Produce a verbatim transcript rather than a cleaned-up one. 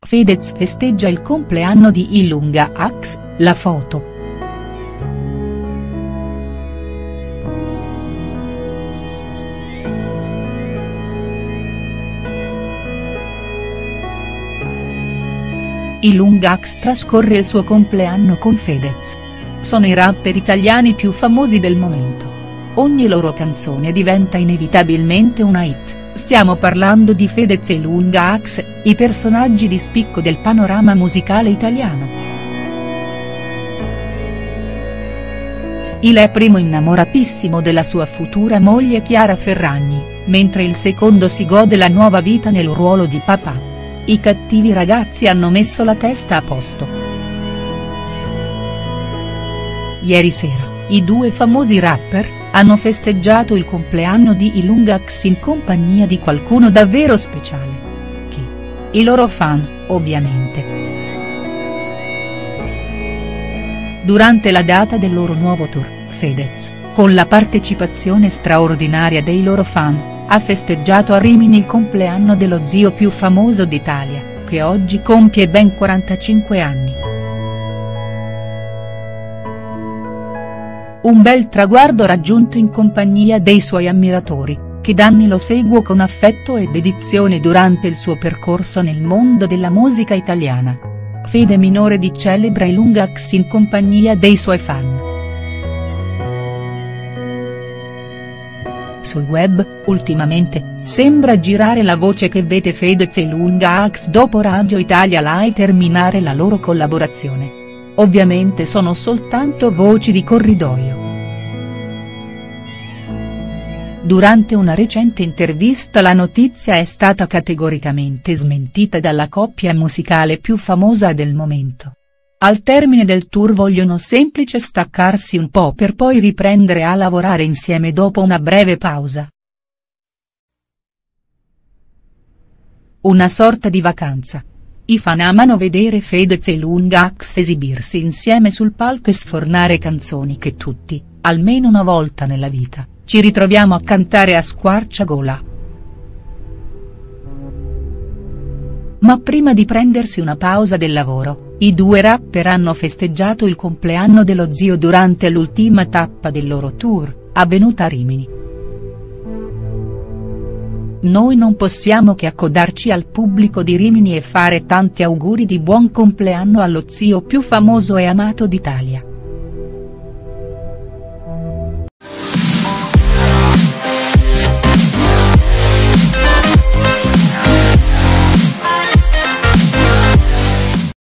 Fedez festeggia il compleanno di Ilunga Ax, la foto. Ilunga Ax trascorre il suo compleanno con Fedez. Sono i rapper italiani più famosi del momento. Ogni loro canzone diventa inevitabilmente una hit, stiamo parlando di Fedez e Ilunga Ax, i personaggi di spicco del panorama musicale italiano. Il è primo innamoratissimo della sua futura moglie Chiara Ferragni, mentre il secondo si gode la nuova vita nel ruolo di papà. I cattivi ragazzi hanno messo la testa a posto. Ieri sera, i due famosi rapper hanno festeggiato il compleanno di Ilunga Ax in compagnia di qualcuno davvero speciale. Chi? I loro fan, ovviamente. Durante la data del loro nuovo tour, Fedez, con la partecipazione straordinaria dei loro fan, ha festeggiato a Rimini il compleanno dello zio più famoso d'Italia, che oggi compie ben quarantacinque anni. Un bel traguardo raggiunto in compagnia dei suoi ammiratori, che da anni lo seguono con affetto e dedizione durante il suo percorso nel mondo della musica italiana. Fede minore di celebra Ilunga Ax in compagnia dei suoi fan. Sul web, ultimamente, sembra girare la voce che vede Fedez e Ilunga Ax dopo Radio Italia Live terminare la loro collaborazione. Ovviamente sono soltanto voci di corridoio. Durante una recente intervista la notizia è stata categoricamente smentita dalla coppia musicale più famosa del momento. Al termine del tour vogliono semplice staccarsi un po' per poi riprendere a lavorare insieme dopo una breve pausa. Una sorta di vacanza. I fan amano vedere Fedez e Ilunga Ax esibirsi insieme sul palco e sfornare canzoni che tutti, almeno una volta nella vita, ci ritroviamo a cantare a squarciagola. Ma prima di prendersi una pausa del lavoro, i due rapper hanno festeggiato il compleanno dello zio durante l'ultima tappa del loro tour, avvenuta a Rimini. Noi non possiamo che accodarci al pubblico di Rimini e fare tanti auguri di buon compleanno allo zio più famoso e amato d'Italia.